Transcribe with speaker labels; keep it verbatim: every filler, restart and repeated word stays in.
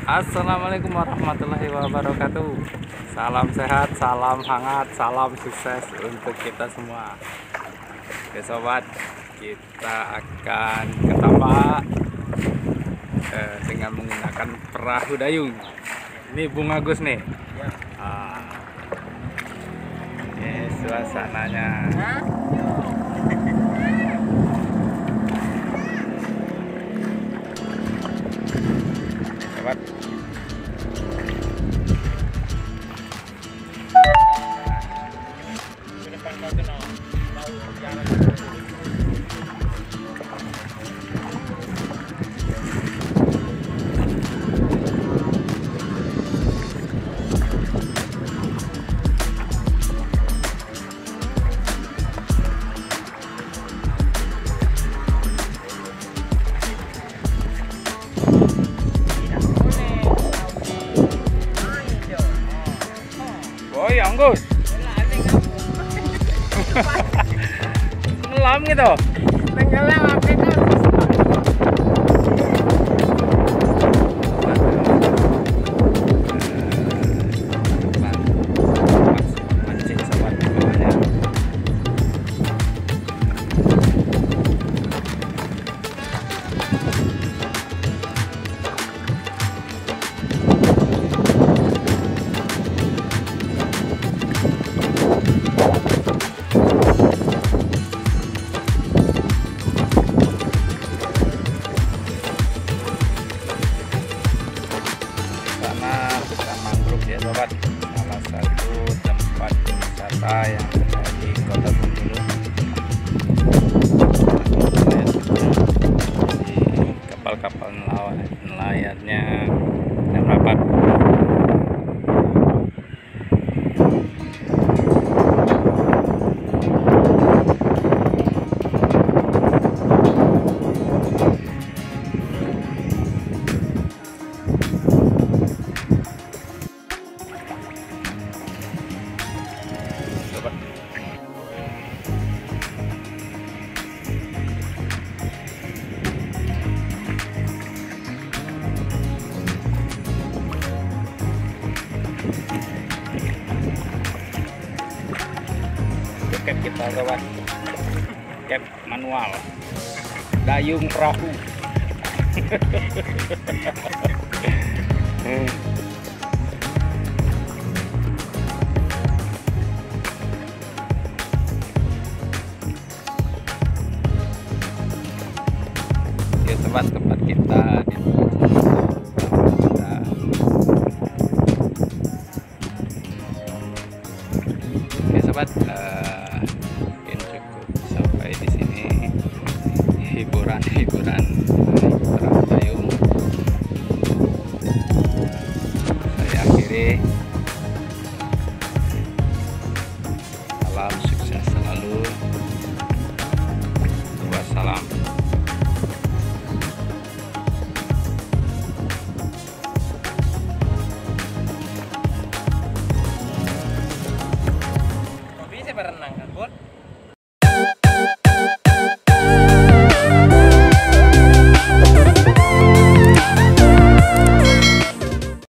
Speaker 1: Assalamualaikum warahmatullahi wabarakatuh. Salam sehat, salam hangat, salam sukses untuk kita semua. Oke sobat, kita akan ke tambak eh, dengan menggunakan perahu dayung. Ini Bung Agus nih. Ah, ini suasananya. Sobat. Oh ya Anggus. Ngelam gitu.
Speaker 2: Tenggelam apa itu?
Speaker 1: Mancing sobat di bawahnya. Hutan mangrove ya sobat, salah satu tempat wisata yang ada di Kota Bengkulu. Di kapal-kapal nelayan nelayannya yang rapat. Cap kita sobat, cap manual, dayung perahu. Ya sobat, tempat kita di Oke sobat, uh, mungkin cukup sampai di sini hiburan-hiburan